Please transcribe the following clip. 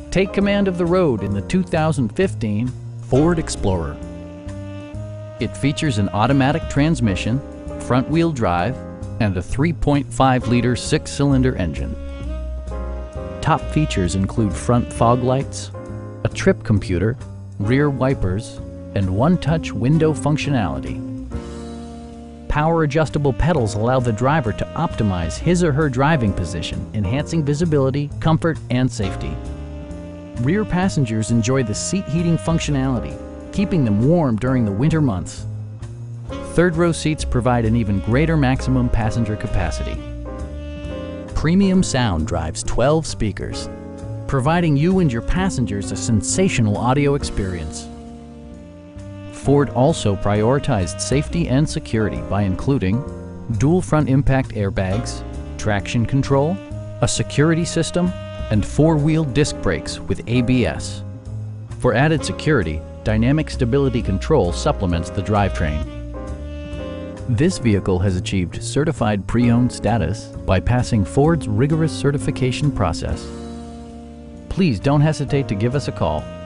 Take command of the road in the 2015 Ford Explorer. It features an automatic transmission, front-wheel drive, and a 3.5-liter six-cylinder engine. Top features include front fog lights, a trip computer, rear wipers, and one-touch window functionality. Power adjustable pedals allow the driver to optimize his or her driving position, enhancing visibility, comfort, and safety. Rear passengers enjoy the seat heating functionality, keeping them warm during the winter months. Third-row seats provide an even greater maximum passenger capacity. Premium sound drives 12 speakers, providing you and your passengers a sensational audio experience. Ford also prioritized safety and security by including dual front impact airbags, traction control, a security system, and four-wheel disc brakes with ABS. For added security, dynamic stability control supplements the drivetrain. This vehicle has achieved certified pre-owned status by passing Ford's rigorous certification process. Please don't hesitate to give us a call.